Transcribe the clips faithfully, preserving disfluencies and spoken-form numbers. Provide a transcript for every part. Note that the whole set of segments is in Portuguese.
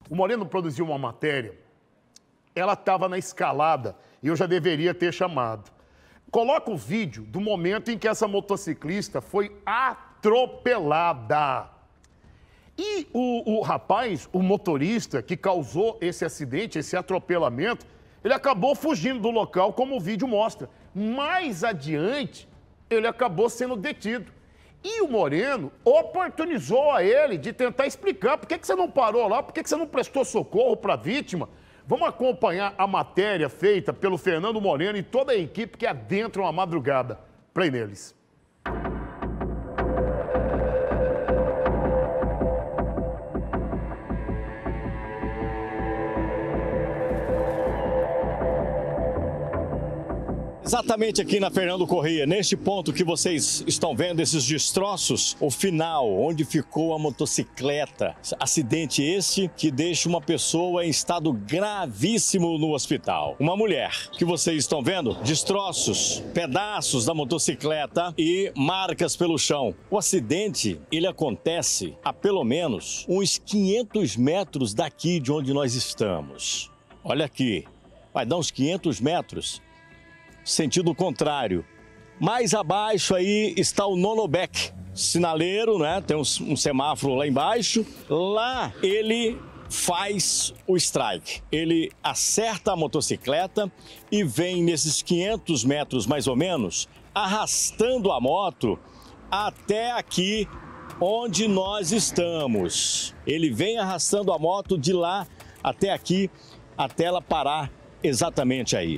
O Moreno produziu uma matéria, ela estava na escalada e eu já deveria ter chamado. Coloca o vídeo do momento em que essa motociclista foi atropelada. E o, o rapaz, o motorista que causou esse acidente, esse atropelamento, ele acabou fugindo do local, como o vídeo mostra. Mais adiante, ele acabou sendo detido. E o Moreno oportunizou a ele de tentar explicar por que, que você não parou lá, por que, que você não prestou socorro para a vítima. Vamos acompanhar a matéria feita pelo Fernando Moreno e toda a equipe que adentram a madrugada. Play neles. Exatamente aqui na Fernando Corrêa, neste ponto que vocês estão vendo, esses destroços, o final, onde ficou a motocicleta. Acidente esse que deixa uma pessoa em estado gravíssimo no hospital. Uma mulher que vocês estão vendo, destroços, pedaços da motocicleta e marcas pelo chão. O acidente, ele acontece a pelo menos uns quinhentos metros daqui de onde nós estamos. Olha aqui, vai dar uns quinhentos metros. Sentido contrário. Mais abaixo aí está o Nonobec, sinaleiro, né? Tem um, um semáforo lá embaixo. Lá ele faz o strike. Ele acerta a motocicleta e vem nesses quinhentos metros mais ou menos, arrastando a moto até aqui onde nós estamos. Ele vem arrastando a moto de lá até aqui, até ela parar exatamente aí.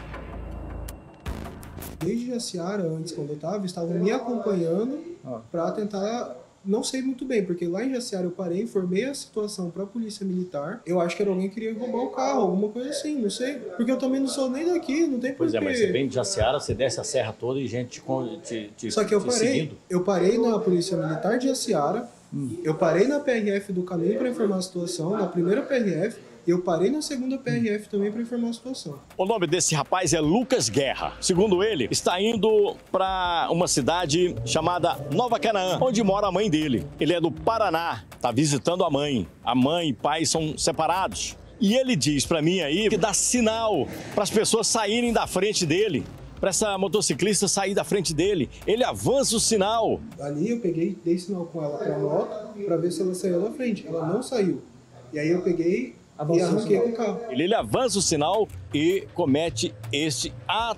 Desde Jaciara, antes, quando eu estava, estavam me acompanhando ah. para tentar, não sei muito bem, porque lá em Jaciara eu parei, informei a situação para a polícia militar. Eu acho que era alguém que queria roubar o carro, alguma coisa assim, não sei. Porque eu também não sou nem daqui, não tem porquê. Pois é, mas você vem de Jaciara, você desce a serra toda e gente te, te, Só que eu te parei, seguindo. Eu parei na polícia militar de Jaciara, hum. eu parei na P R F do caminho para informar a situação, na primeira P R F, eu parei na segunda P R F também para informar a situação. O nome desse rapaz é Lucas Guerra. Segundo ele, está indo para uma cidade chamada Nova Canaã, onde mora a mãe dele. Ele é do Paraná, está visitando a mãe. A mãe e pai são separados. E ele diz para mim aí que dá sinal para as pessoas saírem da frente dele, para essa motociclista sair da frente dele. Ele avança o sinal. Ali eu peguei, dei sinal com ela para a moto para ver se ela saiu da frente. Ela não saiu. E aí eu peguei e arranquei com o carro. Ele, ele avança o sinal e comete este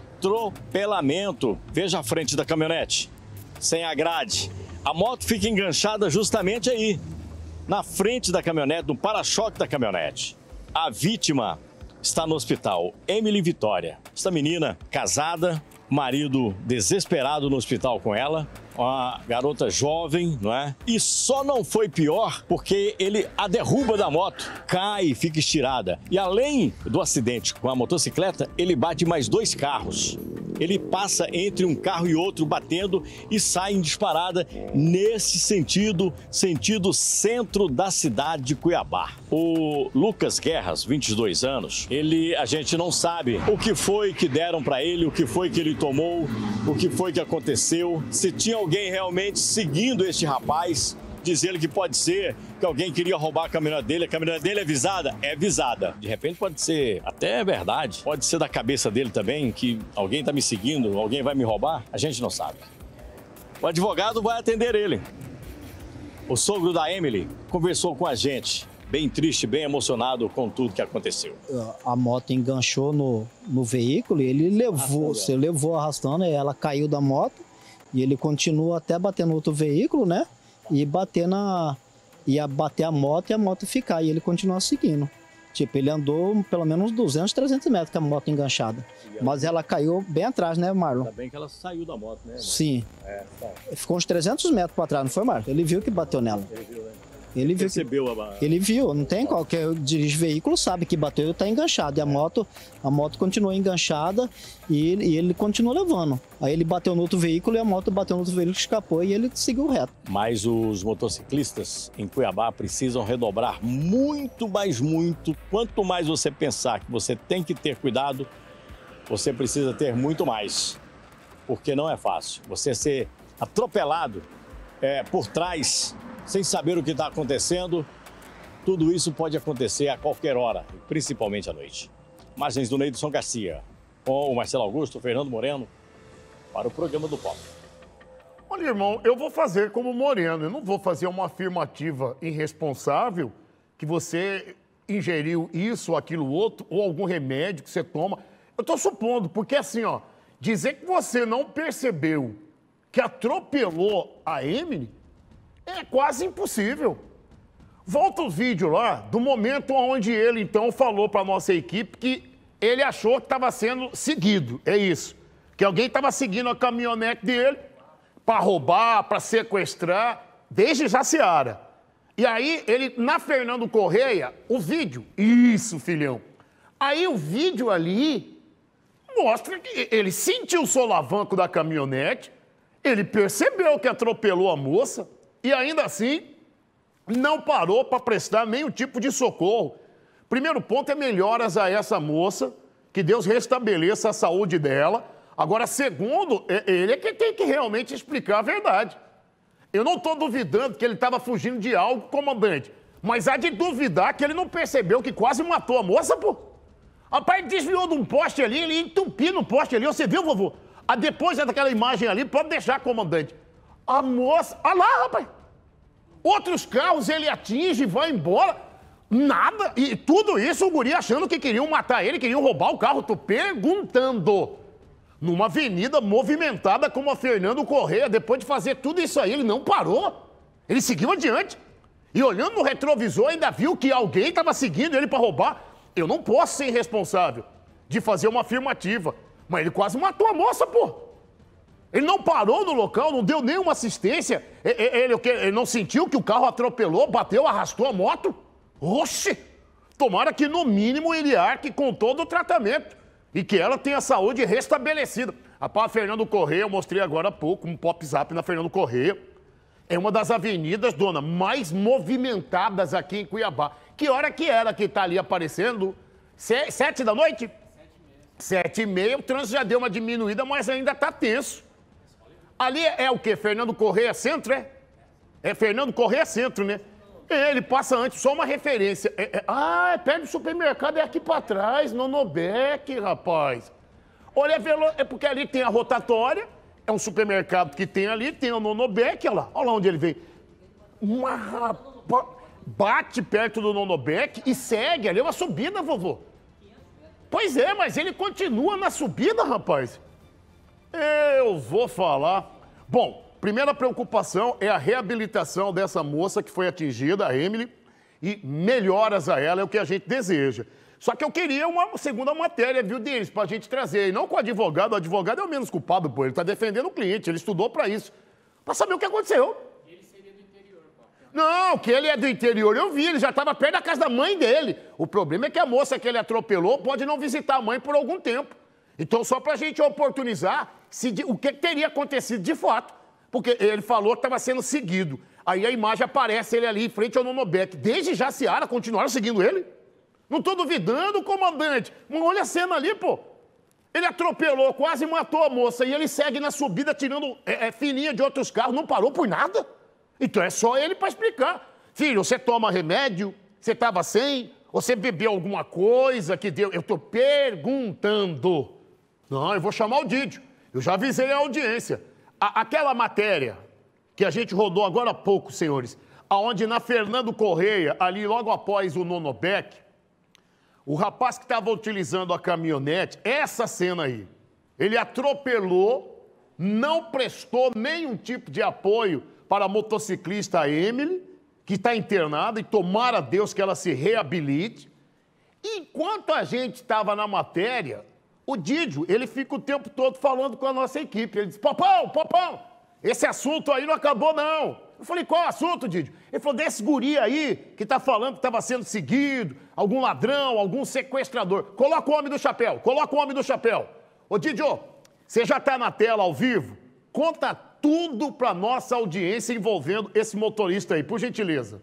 atropelamento. Veja a frente da caminhonete, sem a grade. A moto fica enganchada justamente aí, na frente da caminhonete, no para-choque da caminhonete. A vítima está no hospital, Emily Vitória. Esta menina, casada, marido desesperado no hospital com ela, uma garota jovem, não é? E só não foi pior porque ele a derruba da moto, cai e fica estirada. E além do acidente com a motocicleta, ele bate mais dois carros. Ele passa entre um carro e outro batendo e sai em disparada nesse sentido, sentido centro da cidade de Cuiabá. O Lucas Guerras, vinte e dois anos, ele, a gente não sabe o que foi que deram para ele, o que foi que ele tomou, o que foi que aconteceu, se tinha alguém realmente seguindo este rapaz, diz ele que pode ser que alguém queria roubar a caminhonete dele, a caminhonete dele é visada? É visada. De repente pode ser até verdade, pode ser da cabeça dele também, que alguém está me seguindo, alguém vai me roubar, a gente não sabe. O advogado vai atender ele. O sogro da Emily conversou com a gente, bem triste, bem emocionado com tudo que aconteceu. A moto enganchou no, no veículo e ele levou, você levou arrastando, e ela caiu da moto e ele continua até bater no outro veículo, né? E bater na... ia bater a moto e a moto ficar, e ele continua seguindo. Tipo, ele andou pelo menos uns duzentos, trezentos metros com a moto enganchada. Mas ela caiu bem atrás, né, Marlon? Ainda bem que ela saiu da moto, né? Marlon? Sim. É, tá. Ficou uns trezentos metros para trás, não foi, Marlon? Ele viu que bateu nela. Ele viu, né? Ele viu, Percebeu que... a... ele viu, não tem qualquer dirige veículo, sabe que bateu e está enganchado. E a moto, a moto continua enganchada e ele, e ele continua levando. Aí ele bateu no outro veículo e a moto bateu no outro veículo, escapou e ele seguiu reto. Mas os motociclistas em Cuiabá precisam redobrar muito, mais muito. Quanto mais você pensar que você tem que ter cuidado, você precisa ter muito mais. Porque não é fácil. Você ser atropelado é, por trás, sem saber o que está acontecendo, tudo isso pode acontecer a qualquer hora, principalmente à noite. Imagens do Neidson Garcia, com o Marcelo Augusto, Fernando Moreno, para o programa do Pop. Olha, irmão, eu vou fazer como Moreno, eu não vou fazer uma afirmativa irresponsável que você ingeriu isso ou aquilo outro, ou algum remédio que você toma. Eu tô supondo, porque assim, ó, dizer que você não percebeu que atropelou a Emily é quase impossível. Volta o vídeo lá do momento onde ele, então, falou para nossa equipe que ele achou que estava sendo seguido. É isso. Que alguém estava seguindo a caminhonete dele para roubar, para sequestrar, desde Jaciara. E aí, ele, na Fernando Correia, o vídeo, isso, filhão. Aí o vídeo ali mostra que ele sentiu o solavanco da caminhonete, ele percebeu que atropelou a moça e ainda assim não parou para prestar nenhum tipo de socorro. Primeiro ponto é melhoras a essa moça, que Deus restabeleça a saúde dela. Agora, segundo, ele é que tem que realmente explicar a verdade. Eu não estou duvidando que ele estava fugindo de algo, comandante, mas há de duvidar que ele não percebeu que quase matou a moça, pô. Rapaz, ele desviou de um poste ali, ele entupiu no poste ali, você viu, vovô? Ah, depois daquela imagem ali, pode deixar, comandante. A moça, olha lá, rapaz. Outros carros ele atinge, vai embora, nada, e tudo isso o guri achando que queriam matar ele, queriam roubar o carro. Tô perguntando. Numa avenida movimentada como a Fernando Correia, depois de fazer tudo isso aí, ele não parou. Ele seguiu adiante. E olhando no retrovisor, ainda viu que alguém estava seguindo ele para roubar. Eu não posso ser irresponsável de fazer uma afirmativa, mas ele quase matou a moça, pô. Ele não parou no local, não deu nenhuma assistência. Ele, ele, ele não sentiu que o carro atropelou, bateu, arrastou a moto. Oxe! Tomara que, no mínimo, ele arque com todo o tratamento e que ela tenha saúde restabelecida. A Fernando Correia, eu mostrei agora há pouco, um pop-zap na Fernando Correia. É uma das avenidas, dona, mais movimentadas aqui em Cuiabá. Que hora que era que tá ali aparecendo? Se, sete da noite? Sete e meia. O trânsito já deu uma diminuída, mas ainda tá tenso. Ali é, é o quê? Fernando Correia Centro, é? É Fernando Correia Centro, né? É, ele passa antes, só uma referência. É, é, ah, é perto do supermercado, é aqui pra trás, no Nobeck, rapaz. Olha, é porque ali tem a rotatória, é um supermercado que tem ali, tem o Nonobec, olha lá, olha lá onde ele veio. Uma rapaz, bate perto do Nonobec e segue, ali é uma subida, vovô. Pois é, mas ele continua na subida, rapaz. Eu vou falar. Bom, primeira preocupação é a reabilitação dessa moça que foi atingida, a Emily, e melhoras a ela é o que a gente deseja. Só que eu queria uma segunda matéria, viu, deles, pra gente trazer. E não com o advogado, o advogado é o menos culpado, pô. Ele tá defendendo o cliente, ele estudou pra isso. Pra saber o que aconteceu. Ele seria do interior, pô. Não, que ele é do interior, eu vi, ele já tava perto da casa da mãe dele. O problema é que a moça que ele atropelou pode não visitar a mãe por algum tempo. Então, só pra gente oportunizar se, o que teria acontecido de fato. Porque ele falou que estava sendo seguido. Aí a imagem aparece ele ali em frente ao Nonobec. Desde Jaciara, continuaram seguindo ele? Não estou duvidando, comandante. Mas olha a cena ali, pô. Ele atropelou, quase matou a moça e ele segue na subida tirando é, é, fininha de outros carros. Não parou por nada. Então é só ele para explicar. Filho, você toma remédio? Você estava sem? Você bebeu alguma coisa que deu? Eu estou perguntando. Não, eu vou chamar o Didio. Eu já avisei a audiência. A, aquela matéria que a gente rodou agora há pouco, senhores, aonde na Fernando Correia, ali logo após o Nonobec, o rapaz que estava utilizando a caminhonete, essa cena aí, ele atropelou, não prestou nenhum tipo de apoio para a motociclista Emily, que está internada, e tomara Deus que ela se reabilite. Enquanto a gente estava na matéria, o Didio, ele fica o tempo todo falando com a nossa equipe. Ele diz, Popão, Popão, esse assunto aí não acabou, não. Eu falei, qual assunto, Didio? Ele falou, desse guri aí que tá falando que estava sendo seguido, algum ladrão, algum sequestrador. Coloca o homem do chapéu, coloca o homem do chapéu. Ô, Didio, você já tá na tela ao vivo? Conta tudo pra nossa audiência envolvendo esse motorista aí, por gentileza.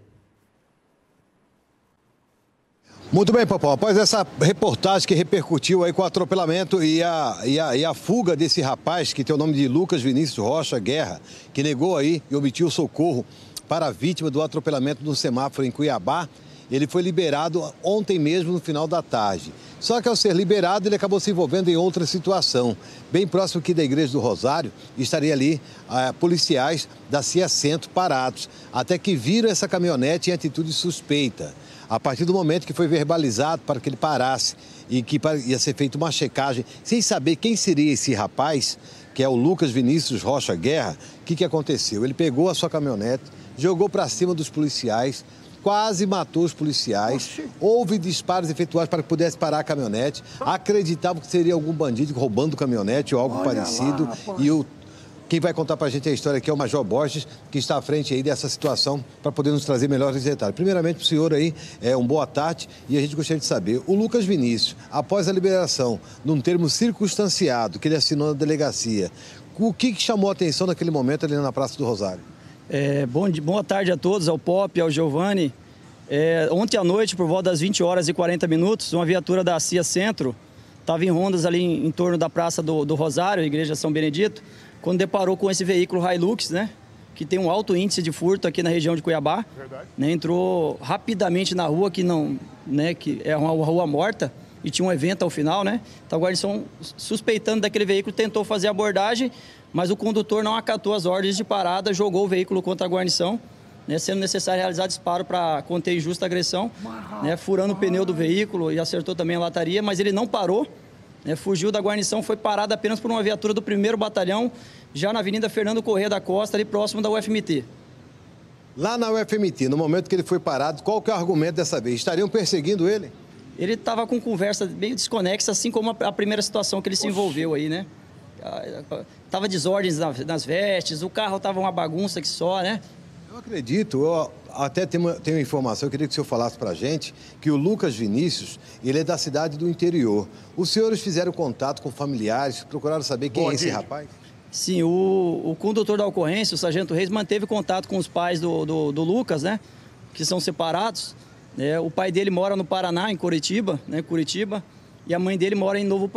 Muito bem, Popó. Após essa reportagem que repercutiu aí com o atropelamento e a, e, a, e a fuga desse rapaz, que tem o nome de Lucas Vinícius Rocha Guerra, que negou aí e omitiu socorro para a vítima do atropelamento no semáforo em Cuiabá, Ele foi liberado ontem mesmo, no final da tarde. Só que ao ser liberado, ele acabou se envolvendo em outra situação. Bem próximo aqui da Igreja do Rosário, estaria ali ah, policiais da CIA Centro parados, até que viram essa caminhonete em atitude suspeita. A partir do momento que foi verbalizado para que ele parasse e que ia ser feita uma checagem, sem saber quem seria esse rapaz, que é o Lucas Vinícius Rocha Guerra, o que, que aconteceu? Ele pegou a sua caminhonete, jogou para cima dos policiais, quase matou os policiais. Oxi. Houve disparos efetuados para que pudesse parar a caminhonete. Acreditavam que seria algum bandido roubando caminhonete ou algo Olha parecido. Lá, e o, quem vai contar para a gente a história aqui é o Major Borges, que está à frente aí dessa situação para poder nos trazer melhores detalhes. Primeiramente, para o senhor aí, é um boa tarde e a gente gostaria de saber, o Lucas Vinícius, após a liberação, num termo circunstanciado que ele assinou na delegacia, o que, que chamou a atenção naquele momento ali na Praça do Rosário? É, bom, boa tarde a todos, ao Pop, ao Giovanni. É, ontem à noite, por volta das vinte horas e quarenta minutos, uma viatura da CIA Centro estava em rondas ali em, em torno da Praça do, do Rosário, Igreja São Benedito, quando deparou com esse veículo Hilux, né, que tem um alto índice de furto aqui na região de Cuiabá. Né, entrou rapidamente na rua, que, não, né, que é uma rua morta, e tinha um evento ao final, né? Então a guarnição, suspeitando daquele veículo, tentou fazer a abordagem, mas o condutor não acatou as ordens de parada, jogou o veículo contra a guarnição, né, sendo necessário realizar disparo para conter injusta agressão, né, furando o pneu do veículo e acertou também a lataria, mas ele não parou, né, fugiu da guarnição, foi parado apenas por uma viatura do primeiro batalhão, já na Avenida Fernando Corrêa da Costa, ali próximo da U F M T. Lá na U F M T, no momento que ele foi parado, qual que é o argumento dessa vez? Estariam perseguindo ele? Ele estava com conversa meio desconexa, assim como a primeira situação que ele se envolveu aí, né? Tava desordens nas vestes, o carro tava uma bagunça que só, né? Eu acredito, eu até tenho, tenho informação, eu queria que o senhor falasse pra gente, que o Lucas Vinícius, ele é da cidade do interior. Os senhores fizeram contato com familiares, procuraram saber quem Bom, é esse gente. rapaz? Sim, o, o condutor da ocorrência, o Sargento Reis, manteve contato com os pais do, do, do Lucas, né? Que são separados. É, o pai dele mora no Paraná, em Curitiba, né, Curitiba, e a mãe dele mora em, Novo,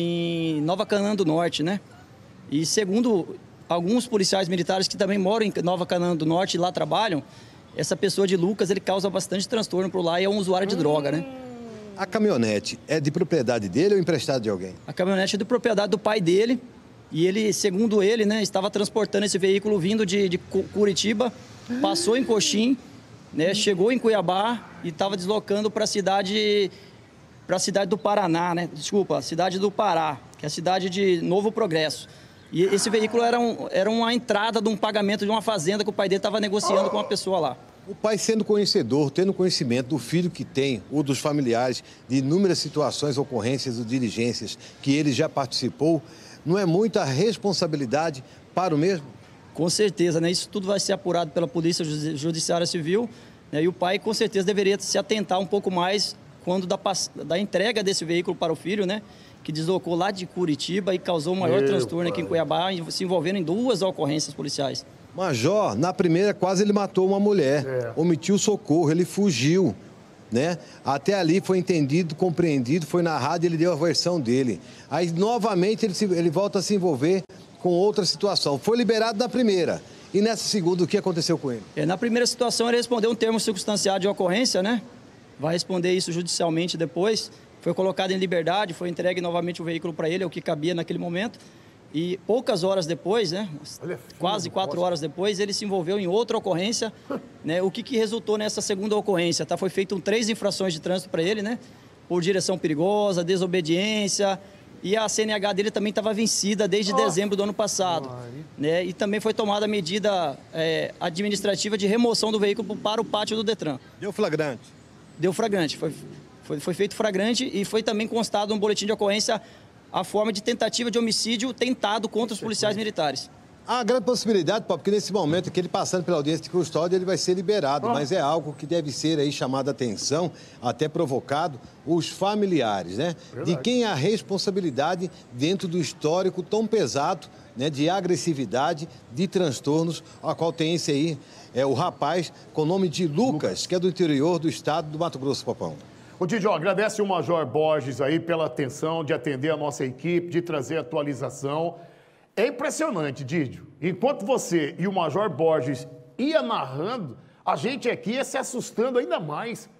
em Nova Canaã do Norte, né? E segundo alguns policiais militares que também moram em Nova Canaã do Norte e lá trabalham, essa pessoa de Lucas, ele causa bastante transtorno por lá e é um usuário de droga, né? A caminhonete é de propriedade dele ou emprestada de alguém? A caminhonete é de propriedade do pai dele e ele, segundo ele, né, estava transportando esse veículo vindo de, de Curitiba, passou em Coxim, né, chegou em Cuiabá e estava deslocando para a cidade, para a cidade do Paraná, né? Desculpa, a cidade do Pará, que é a cidade de Novo Progresso. E esse veículo era, um, era uma entrada de um pagamento de uma fazenda que o pai dele estava negociando com uma pessoa lá. O pai, sendo conhecedor, tendo conhecimento do filho que tem, ou dos familiares, de inúmeras situações, ocorrências ou diligências que ele já participou, não é muita responsabilidade para o mesmo? Com certeza, né? Isso tudo vai ser apurado pela Polícia Judiciária Civil, né? E o pai, com certeza, deveria se atentar um pouco mais quando da, da entrega desse veículo para o filho, né? Que deslocou lá de Curitiba e causou um maior Meu transtorno pai. aqui em Cuiabá, se envolvendo em duas ocorrências policiais. Major, na primeira quase ele matou uma mulher, é. omitiu socorro, ele fugiu, né? Até ali foi entendido, compreendido, foi narrado e ele deu a versão dele. Aí, novamente, ele, se, ele volta a se envolver com outra situação. Foi liberado na primeira. E nessa segunda, o que aconteceu com ele? É, na primeira situação, ele respondeu um termo circunstanciado de ocorrência, né? Vai responder isso judicialmente depois. Foi colocado em liberdade, foi entregue novamente o veículo para ele, é o que cabia naquele momento. E poucas horas depois, né? Olha, quase quatro horas depois, ele se envolveu em outra ocorrência, né? O que, que resultou nessa segunda ocorrência? Tá? Foi feito três infrações de trânsito para ele, né? Por direção perigosa, desobediência... E a C N H dele também estava vencida desde oh. dezembro do ano passado. Né? E também foi tomada a medida é, administrativa de remoção do veículo para o pátio do Detran. Deu flagrante? Deu flagrante. Foi, foi, foi feito flagrante e foi também constado no boletim de ocorrência a forma de tentativa de homicídio tentado contra os policiais militares. Há grande possibilidade, Paulo, porque nesse momento que ele passando pela audiência de custódia, ele vai ser liberado, oh. mas é algo que deve ser aí chamado a atenção, até provocado, os familiares, né? Verdade. De quem é a responsabilidade dentro do histórico tão pesado, né, de agressividade, de transtornos, a qual tem esse aí, é o rapaz com o nome de Lucas, que é do interior do estado do Mato Grosso, Papão. Ô, Didio, agradece o Major Borges aí pela atenção de atender a nossa equipe, de trazer atualização. É impressionante, Didio. Enquanto você e o Major Borges ia narrando, a gente aqui ia se assustando ainda mais.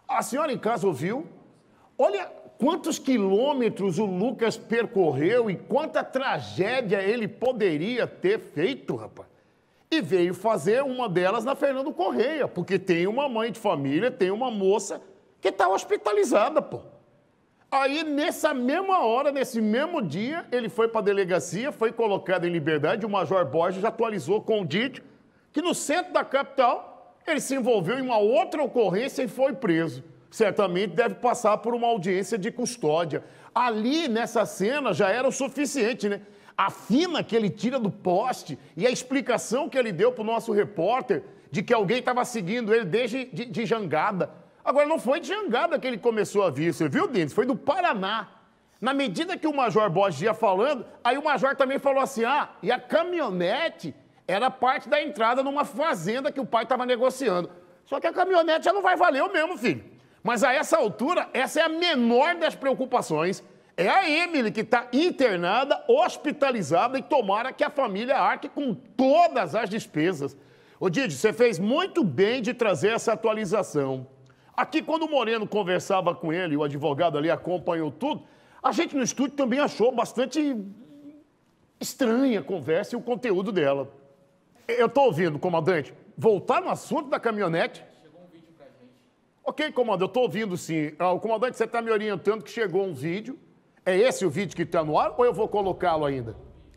A senhora em casa ouviu? Olha quantos quilômetros o Lucas percorreu e quanta tragédia ele poderia ter feito, rapaz. E veio fazer uma delas na Fernando Correia, porque tem uma mãe de família, tem uma moça que está hospitalizada, pô. Aí, nessa mesma hora, nesse mesmo dia, ele foi para a delegacia, foi colocado em liberdade, o Major Borges já atualizou com o Dítio, que no centro da capital, ele se envolveu em uma outra ocorrência e foi preso. Certamente deve passar por uma audiência de custódia. Ali, nessa cena, já era o suficiente, né? A fina que ele tira do poste e a explicação que ele deu para o nosso repórter de que alguém estava seguindo ele desde de, de Jangada. Agora, não foi de Jangada que ele começou a vir, você viu, Denis? Foi do Paraná. Na medida que o Major Borges ia falando, aí o Major também falou assim, ah, e a caminhonete era parte da entrada numa fazenda que o pai estava negociando. Só que a caminhonete já não vai valer o mesmo, filho. Mas a essa altura, essa é a menor das preocupações. É a Emily que está internada, hospitalizada e tomara que a família arque com todas as despesas. Ô Didi, você fez muito bem de trazer essa atualização. Aqui, quando o Moreno conversava com ele, o advogado ali acompanhou tudo, a gente no estúdio também achou bastante estranha a conversa e o conteúdo dela. Eu estou ouvindo, comandante, voltar no assunto da caminhonete. Chegou um vídeo pra gente. Ok, comandante, eu estou ouvindo sim. Ah, o comandante, você está me orientando que chegou um vídeo. É esse o vídeo que está no ar ou eu vou colocá-lo ainda?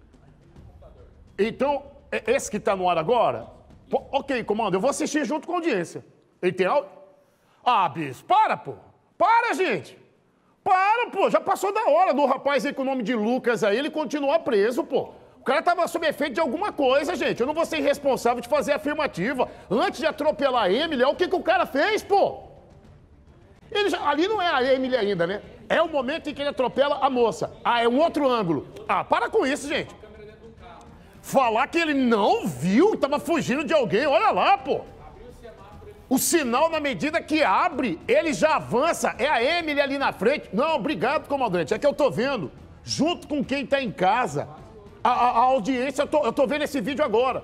Então, é esse que está no ar agora? Pô, ok, comando, eu vou assistir junto com a audiência. Ele tem áudio? Ah, bicho, para, pô. Para, gente. Para, pô. Já passou da hora do rapaz aí com o nome de Lucas aí, ele continuar preso, pô. O cara estava sob efeito de alguma coisa, gente. Eu não vou ser responsável de fazer afirmativa. Antes de atropelar a Emily, olha o que, que o cara fez, pô. Ele já, ali não é a Emily ainda, né? É o momento em que ele atropela a moça. Ah, é um outro ângulo. Ah, para com isso, gente. Falar que ele não viu, estava fugindo de alguém. Olha lá, pô. O sinal, na medida que abre, ele já avança. É a Emily ali na frente. Não, obrigado, comandante. É que eu tô vendo, junto com quem tá em casa, a, a, a audiência, eu tô, eu tô vendo esse vídeo agora.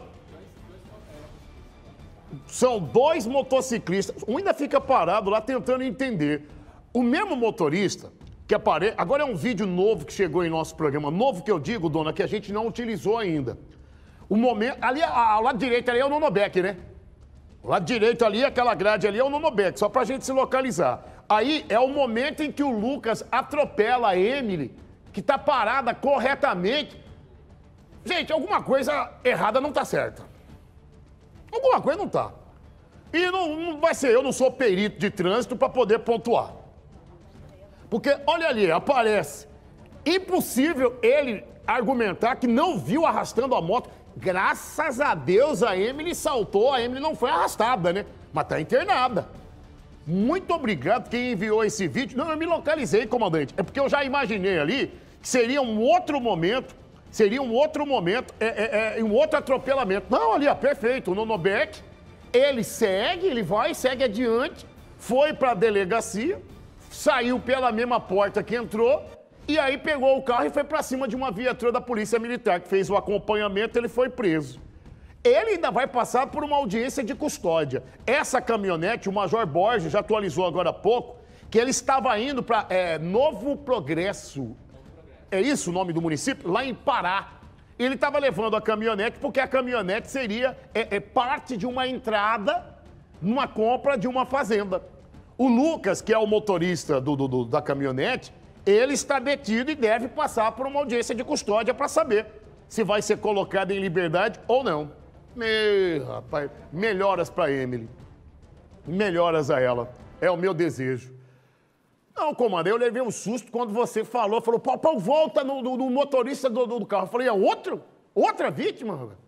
São dois motociclistas. Um ainda fica parado lá tentando entender. O mesmo motorista que aparece... Agora é um vídeo novo que chegou em nosso programa. Novo que eu digo, dona, que a gente não utilizou ainda. O momento... Ali, ao lado direito ali é o Nonobeck, né? O lado direito ali, aquela grade ali é o Nonobeck, só pra gente se localizar. Aí é o momento em que o Lucas atropela a Emily, que tá parada corretamente. Gente, alguma coisa errada não tá certa. Alguma coisa não tá. E não, não vai ser, eu não sou perito de trânsito para poder pontuar. Porque, olha ali, aparece. Impossível ele argumentar que não viu arrastando a moto. Graças a Deus a Emily saltou, a Emily não foi arrastada, né? Mas tá internada. Muito obrigado quem enviou esse vídeo. Não, eu me localizei, comandante. É porque eu já imaginei ali que seria um outro momento, seria um outro momento, é, é, é, um outro atropelamento. Não, ali, ó, perfeito, o Nonobeck, ele segue, ele vai, segue adiante, foi para a delegacia, saiu pela mesma porta que entrou, e aí pegou o carro e foi para cima de uma viatura da Polícia Militar, que fez o acompanhamento, ele foi preso. Ele ainda vai passar por uma audiência de custódia. Essa caminhonete, o Major Borges já atualizou agora há pouco, que ele estava indo para é, Novo Progresso. É isso o nome do município? Lá em Pará. Ele estava levando a caminhonete porque a caminhonete seria é, é, parte de uma entrada numa compra de uma fazenda. O Lucas, que é o motorista do, do, do, da caminhonete, ele está detido e deve passar por uma audiência de custódia para saber se vai ser colocado em liberdade ou não. Meu, rapaz, melhoras para Emily. Melhoras a ela. É o meu desejo. Não, comandante, eu levei um susto quando você falou. Falou, Paupão, volta no, no, no motorista do, do carro. Eu falei, é outro? Outra vítima?